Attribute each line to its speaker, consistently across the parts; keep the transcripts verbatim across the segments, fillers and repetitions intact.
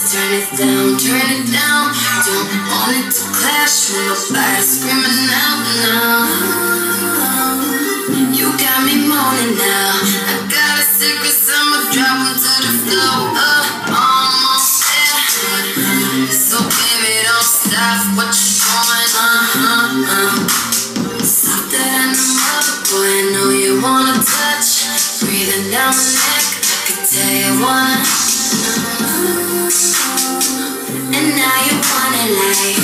Speaker 1: Turn it down, turn it down. Don't want it to clash with nobody screaming out now. You got me moaning now. I got a secret, summer dropping to the floor. Uh, almost there. So baby, don't stop what you're doing. Uh-huh, uh. Stop that in the mother, boy. I know you wanna touch. Breathing down my neck, I can tell you wanna. And now you want it like.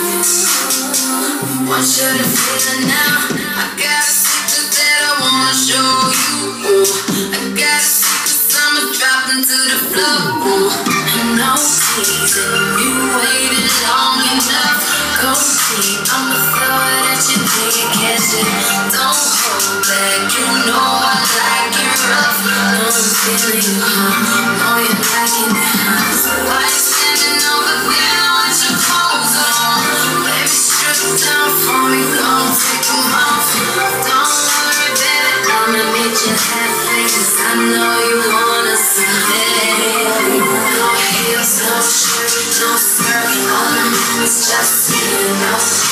Speaker 1: Want you to feel it now. I got a secret that I wanna show you. Ooh. I got a secret, summer dropping to the floor. Ooh. No teasing, you waited long enough. Go deep, I'ma throw it at you till you catch it. Don't hold back, you know I like it rough. Know I'm feeling you, huh? Know you're liking it, huh? Why you standing over there with your clothes on? Baby, strip down for me, gon' take them off. Don't worry, baby, I'ma meet you halfway, 'cause I know you wanna see that. No heels, no shirt, no skirt, all the moves just you know.